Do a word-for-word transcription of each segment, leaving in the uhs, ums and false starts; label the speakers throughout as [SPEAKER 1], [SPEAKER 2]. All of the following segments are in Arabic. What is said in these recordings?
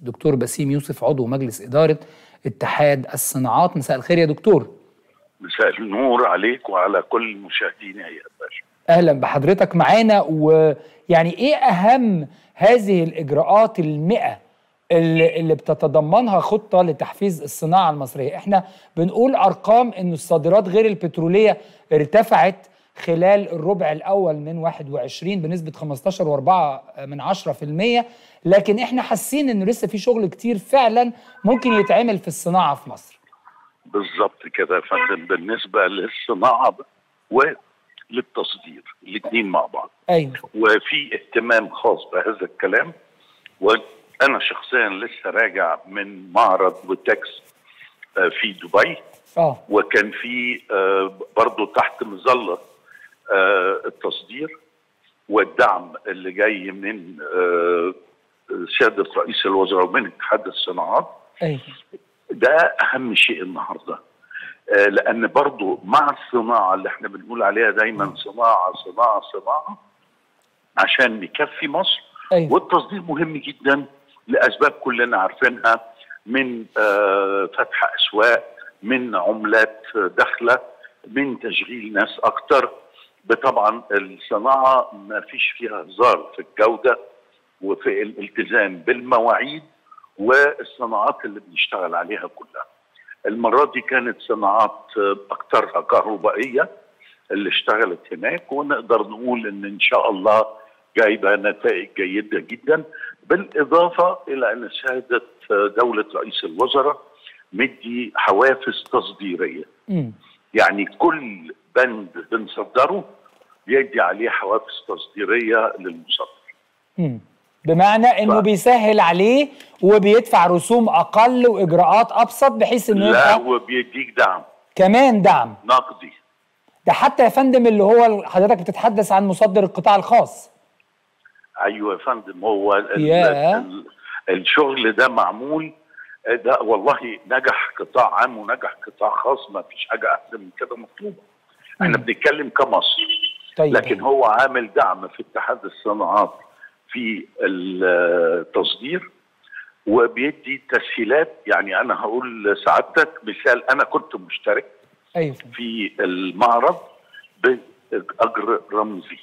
[SPEAKER 1] دكتور بسيم يوسف، عضو مجلس إدارة اتحاد الصناعات. مساء الخير يا دكتور.
[SPEAKER 2] مساء النور عليك وعلى كل مشاهدينا يا باشا.
[SPEAKER 1] أهلا بحضرتك معانا. ويعني إيه أهم هذه الإجراءات المئة اللي, اللي بتتضمنها خطة لتحفيز الصناعة المصرية؟ إحنا بنقول أرقام إن الصادرات غير البترولية ارتفعت خلال الربع الأول من واحد وعشرين بنسبة خمستاشر فاصلة أربعة من عشرة بالمية، لكن إحنا حاسين إنه لسه في شغل كتير فعلا ممكن يتعمل في الصناعة في مصر.
[SPEAKER 2] بالظبط كده يا فندم، بالنسبة للصناعة وللتصدير الاثنين مع بعض.
[SPEAKER 1] أيوة.
[SPEAKER 2] وفي اهتمام خاص بهذا الكلام، وأنا شخصيا لسه راجع من معرض وتكس في دبي.
[SPEAKER 1] اه
[SPEAKER 2] وكان في برضو تحت مظلة التصدير والدعم اللي جاي من سيادة رئيس الوزراء ومن اتحاد الصناعات.
[SPEAKER 1] أيوة.
[SPEAKER 2] ده أهم شيء النهاردة، لأن برضو مع الصناعة اللي احنا بنقول عليها دايما صناعة صناعة صناعة عشان نكفي مصر.
[SPEAKER 1] أيوة.
[SPEAKER 2] والتصدير مهم جدا لأسباب كلنا عارفينها، من فتح أسواق، من عملات داخلة، من تشغيل ناس أكتر. طبعا الصناعة ما فيش فيها هزار في الجودة وفي الالتزام بالمواعيد والصناعات اللي بنشتغل عليها كلها. المرة دي كانت صناعات أكترها كهربائية اللي اشتغلت هناك، ونقدر نقول إن إن شاء الله جايبة نتائج جيدة جدا، بالإضافة إلى أن سيادة دولة رئيس الوزراء مدي حوافز تصديرية. م. يعني كل بند بنصدره بيدي عليه حوافز تصديرية للمصدر.
[SPEAKER 1] م. بمعنى انه ف... بيسهل عليه وبيدفع رسوم اقل واجراءات ابسط بحيث انه
[SPEAKER 2] لا يبقى وبيديك دعم
[SPEAKER 1] كمان، دعم
[SPEAKER 2] نقدي.
[SPEAKER 1] ده حتى يا فندم اللي هو حضرتك بتتحدث عن مصدر القطاع الخاص.
[SPEAKER 2] ايوه يا فندم، هو ال
[SPEAKER 1] yeah.
[SPEAKER 2] ال الشغل ده معمول ده والله، نجح قطاع عام ونجح قطاع خاص، ما فيش حاجه احسن من كده مطلوبه. احنا بنتكلم كمصر.
[SPEAKER 1] طيب.
[SPEAKER 2] لكن هو عامل دعم في اتحاد الصناعات في التصدير وبيدي تسهيلات. يعني انا هقول لسعادتك مثال، انا كنت مشترك
[SPEAKER 1] أيوة.
[SPEAKER 2] في المعرض باجر رمزي.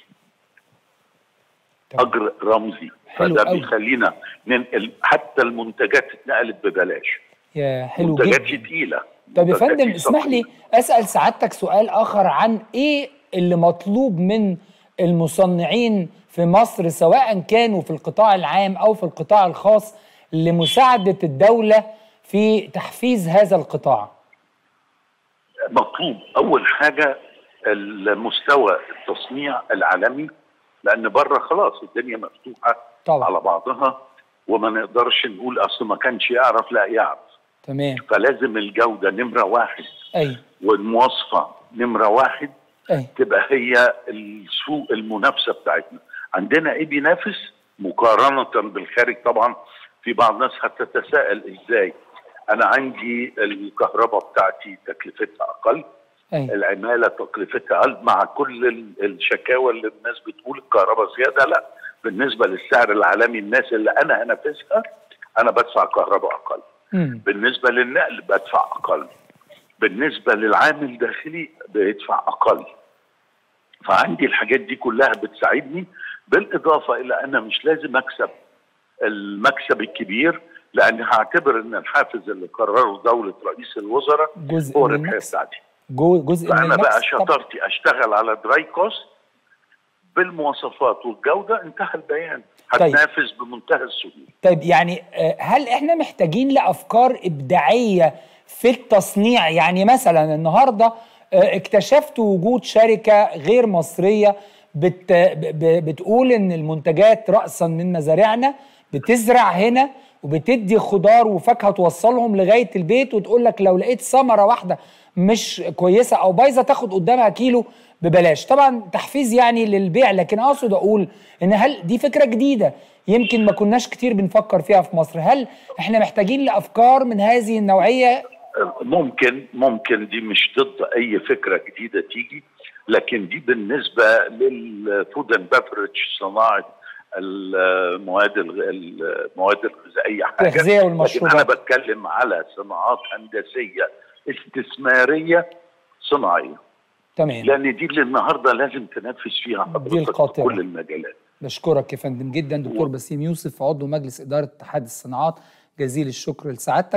[SPEAKER 2] طبعا. اجر رمزي، فده بيخلينا ننقل حتى المنتجات اتنقلت ببلاش.
[SPEAKER 1] يا حلو
[SPEAKER 2] منتجات
[SPEAKER 1] جدا.
[SPEAKER 2] تقيله.
[SPEAKER 1] طب يا فندم اسمح لي اسال سعادتك سؤال اخر عن ايه اللي مطلوب من المصنعين في مصر سواء كانوا في القطاع العام او في القطاع الخاص لمساعده الدوله في تحفيز هذا القطاع؟
[SPEAKER 2] مطلوب اول حاجه المستوى التصنيع العالمي، لان بره خلاص الدنيا مفتوحه طبعا على بعضها، وما نقدرش نقول اصل ما كانش يعرف، لا يعرف.
[SPEAKER 1] تمام.
[SPEAKER 2] فلازم الجوده نمره واحد.
[SPEAKER 1] ايوه.
[SPEAKER 2] والمواصفه نمره واحد.
[SPEAKER 1] أي.
[SPEAKER 2] تبقى هي السوق المنافسه بتاعتنا. عندنا ايه بينافس مقارنه بالخارج؟ طبعا في بعض الناس هتتساءل ازاي. انا عندي الكهرباء بتاعتي تكلفتها اقل. أي. العماله تكلفتها اقل، مع كل الشكاوى اللي الناس بتقول الكهرباء زياده. لا، بالنسبه للسعر العالمي الناس اللي انا هنافسها انا بدفع كهرباء اقل. م. بالنسبه للنقل بدفع اقل. بالنسبه للعامل الداخلي بيدفع اقل. فعندي الحاجات دي كلها بتساعدني، بالاضافه الى انا مش لازم اكسب المكسب الكبير، لان هعتبر ان الحافز اللي قرره دوله رئيس الوزراء هو الربحيه بتاعتي.
[SPEAKER 1] جزء من
[SPEAKER 2] فانا بقى شطارتي اشتغل على دراي كوست بالمواصفات والجوده، انتهى البيان. هتنافس طيب. بمنتهى السهوله.
[SPEAKER 1] طيب يعني هل احنا محتاجين لافكار ابداعيه في التصنيع؟ يعني مثلا النهارده اكتشفت وجود شركه غير مصريه بت بتقول ان المنتجات رأسا من مزارعنا بتزرع هنا وبتدي خضار وفاكهه توصلهم لغايه البيت، وتقول لك لو لقيت ثمره واحده مش كويسه او بايظه تاخد قدامها كيلو ببلاش. طبعا تحفيز يعني للبيع، لكن اقصد اقول ان هل دي فكره جديده يمكن ما كناش كتير بنفكر فيها في مصر؟ هل احنا محتاجين لافكار من هذه النوعيه؟
[SPEAKER 2] ممكن ممكن دي مش ضد اي فكره جديده تيجي، لكن دي بالنسبه للفود اند بافرج، صناعه المواد المواد الغذائيه حاجه،
[SPEAKER 1] التغذيه والمشروبات.
[SPEAKER 2] انا بتكلم على صناعات هندسيه استثماريه صناعيه.
[SPEAKER 1] تمام.
[SPEAKER 2] لان دي اللي النهارده لازم تنافس فيها حضرتك في كل المجالات.
[SPEAKER 1] بشكرك يا فندم جدا دكتور بسيم يوسف، عضو مجلس اداره اتحاد الصناعات، جزيل الشكر لسعادتك.